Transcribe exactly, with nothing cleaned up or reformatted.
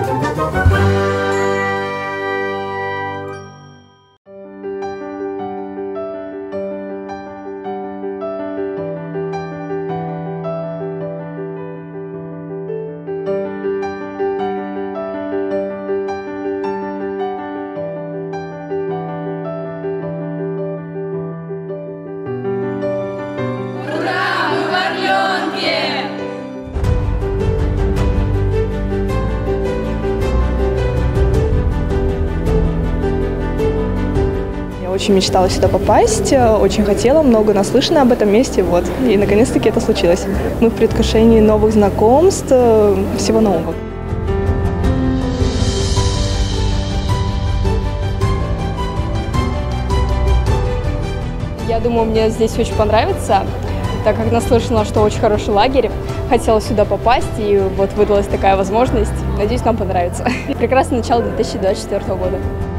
Очень мечтала сюда попасть, очень хотела, много наслышана об этом месте, вот. И наконец-таки это случилось. Мы в предвкушении новых знакомств, всего нового. Я думаю, мне здесь очень понравится, так как наслышана, что очень хороший лагерь. Хотела сюда попасть, и вот выдалась такая возможность. Надеюсь, нам понравится. Прекрасное начало две тысячи двадцать четвёртого года.